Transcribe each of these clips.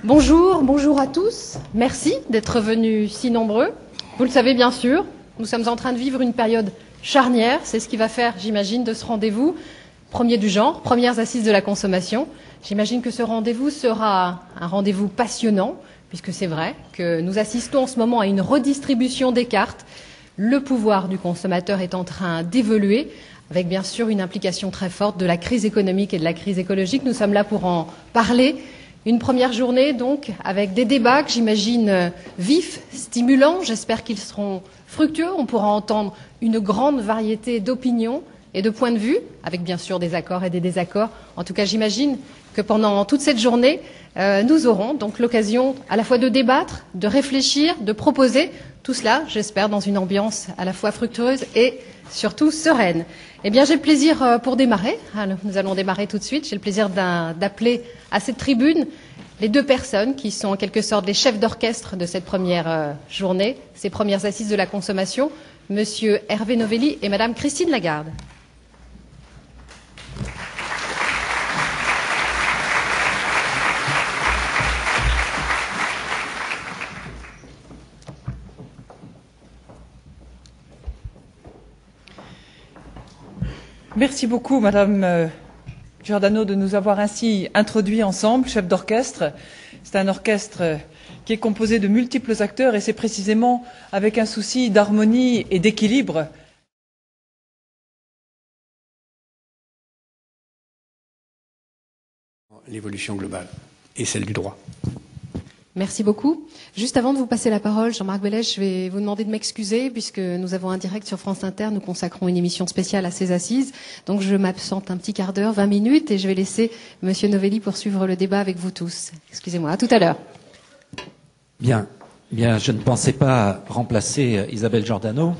Bonjour, bonjour à tous. Merci d'être venus si nombreux. Vous le savez bien sûr, nous sommes en train de vivre une période charnière. C'est ce qui va faire, j'imagine, de ce rendez-vous premier du genre, premières assises de la consommation. J'imagine que ce rendez-vous sera un rendez-vous passionnant, puisque c'est vrai que nous assistons en ce moment à une redistribution des cartes. Le pouvoir du consommateur est en train d'évoluer, avec bien sûr une implication très forte de la crise économique et de la crise écologique. Nous sommes là pour en parler. Une première journée, donc, avec des débats que j'imagine vifs, stimulants. J'espère qu'ils seront fructueux. On pourra entendre une grande variété d'opinions et de points de vue, avec bien sûr des accords et des désaccords. En tout cas, j'imagine que pendant toute cette journée, nous aurons donc l'occasion à la fois de débattre, de réfléchir, de proposer. Tout cela, j'espère, dans une ambiance à la fois fructueuse et surtout sereine. Eh bien, j'ai le plaisir pour démarrer. Nous allons démarrer tout de suite. J'ai le plaisir d'appeler à cette tribune les deux personnes qui sont en quelque sorte les chefs d'orchestre de cette première journée, ces premières assises de la consommation, Monsieur Hervé Novelli et Madame Christine Lagarde. Merci beaucoup, Madame Giordano, de nous avoir ainsi introduits ensemble, chef d'orchestre. C'est un orchestre qui est composé de multiples acteurs et c'est précisément avec un souci d'harmonie et d'équilibre l'évolution globale et celle du droit. Merci beaucoup. Juste avant de vous passer la parole, Jean-Marc Bellèche, je vais vous demander de m'excuser puisque nous avons un direct sur France Inter. Nous consacrons une émission spéciale à ces assises. Donc je m'absente un petit quart d'heure, 20 minutes, et je vais laisser Monsieur Novelli poursuivre le débat avec vous tous. Excusez-moi. À tout à l'heure. Bien, je ne pensais pas remplacer Isabelle Giordano.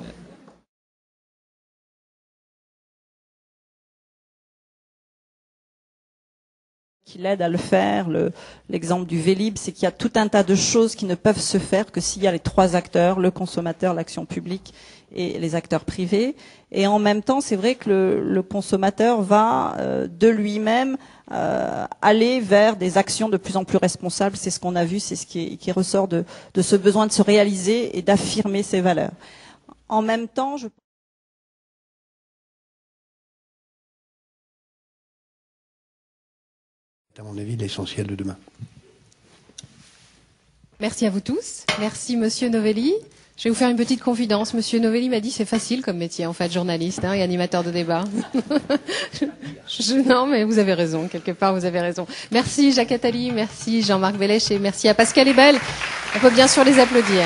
Qui l'aide à le faire. L'exemple du Vélib, c'est qu'il y a tout un tas de choses qui ne peuvent se faire que s'il y a les trois acteurs, le consommateur, l'action publique et les acteurs privés. Et en même temps, c'est vrai que le consommateur va de lui-même aller vers des actions de plus en plus responsables. C'est ce qu'on a vu, c'est ce qui ressort de ce besoin de se réaliser et d'affirmer ses valeurs. En même temps, à mon avis, l'essentiel de demain. Merci à vous tous. Merci Monsieur Novelli. Je vais vous faire une petite confidence. Monsieur Novelli m'a dit c'est facile comme métier, en fait, journaliste et animateur de débat. Non, mais vous avez raison. Quelque part, vous avez raison. Merci Jacques Attali, merci Jean-Marc Bellèche et merci à Pascal Ebel. On peut bien sûr les applaudir.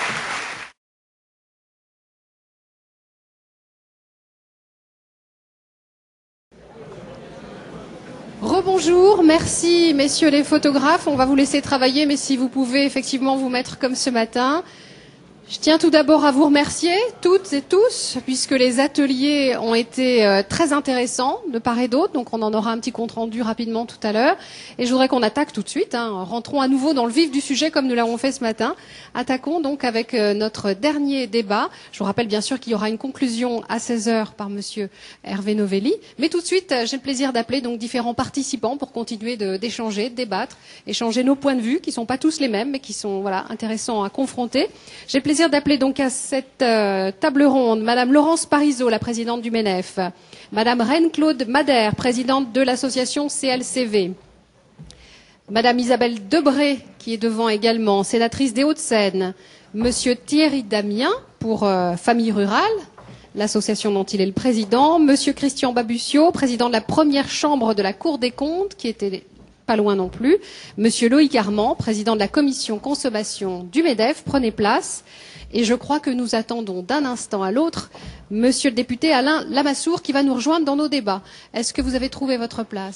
Rebonjour, merci messieurs les photographes. On va vous laisser travailler, mais si vous pouvez effectivement vous mettre comme ce matin. Je tiens tout d'abord à vous remercier, toutes et tous, puisque les ateliers ont été très intéressants de part et d'autre. Donc on en aura un petit compte-rendu rapidement tout à l'heure. Et je voudrais qu'on attaque tout de suite. Rentrons à nouveau dans le vif du sujet comme nous l'avons fait ce matin. Attaquons donc avec notre dernier débat. Je vous rappelle bien sûr qu'il y aura une conclusion à 16h par Monsieur Hervé Novelli. Mais tout de suite, j'ai le plaisir d'appeler donc différents participants pour continuer d'échanger, de débattre, échanger nos points de vue qui ne sont pas tous les mêmes, mais qui sont intéressants à confronter. J'ai le plaisir d'appeler donc à cette table ronde Madame Laurence Parisot, la présidente du MENEF, Madame Reine-Claude Madère, présidente de l'association CLCV, Madame Isabelle Debré, qui est devant également, sénatrice des Hauts-de-Seine, Monsieur Thierry Damien pour Famille Rurale, l'association dont il est le président, Monsieur Christian Babucio, président de la première chambre de la Cour des comptes, qui était pas loin non plus, Monsieur Loïc Armand, président de la commission consommation du MEDEF, prenez place. Et je crois que nous attendons d'un instant à l'autre Monsieur le député Alain Lamassoure qui va nous rejoindre dans nos débats. Est-ce que vous avez trouvé votre place ?